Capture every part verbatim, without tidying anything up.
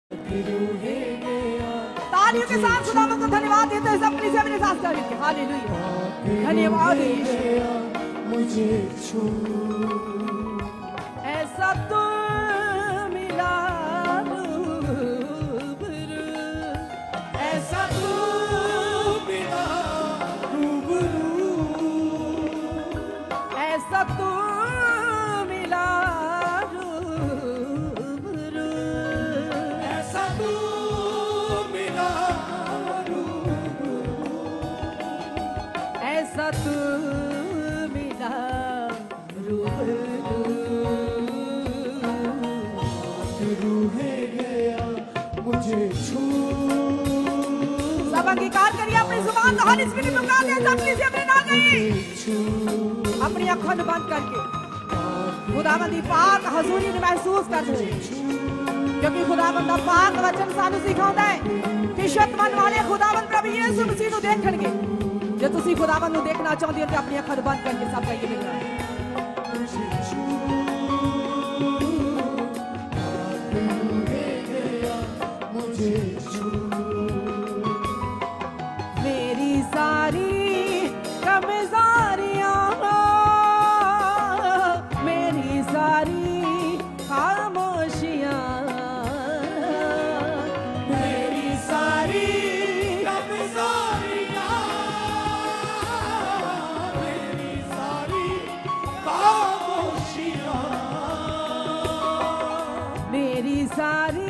तालियों के साथ खुदावंद को धन्यवाद देते हैं अपनी से मेरे साथ करेंगे। हालेलुया, धन्यवाद मुझे छू ऐसा तो मिला रूबरू, ऐसा तो मिला रूबरू, ऐसा तो मिला रूबरू, ऐसा तो मिला रूबरू, ऐसा तो मिला मुझे छू। सब अंगीकार करिए अपनी जुबान से होली स्पिरिट में गाते हैं सब चीजें अपने ना गई। अपनी आंखों बंद करके खुदावंद दी पाक हजूरी ने महसूस करते क्योंकि खुदावंद दा पाक वचन सानू सिखाਉਂਦਾ है कि शतमन वाले खुदावंद प्रभु यीशु मसीह ਨੂੰ ਦੇਖਣਗੇ। ਜੇ ਤੁਸੀਂ खुदावंद ਨੂੰ देखना चाहते हो तो अपनी आंखें बंद करके सब कहिए मेरे नाल मेरी सारी कमज़ारियां, मेरी सारी खामोशियां, मेरी सारी कमज़ारियां, मेरी सारी खामोशियां, मेरी सारी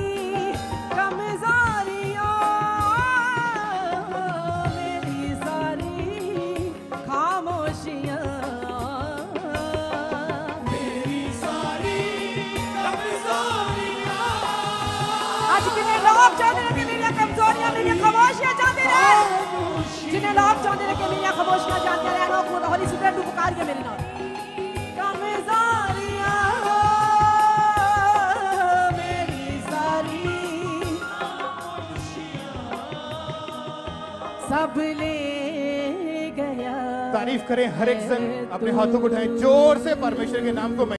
जिन्हें लोग चाहते रहे कि मेरी खामोशियां जानते रहे लोग खुद होली स्पिरिट को पुकारिए मेरे नाम कमज़ारियां मेरी सारी सब ले गया। तारीफ करें हर एक जन अपने हाथों को उठाएं जोर से परमेश्वर के नाम को।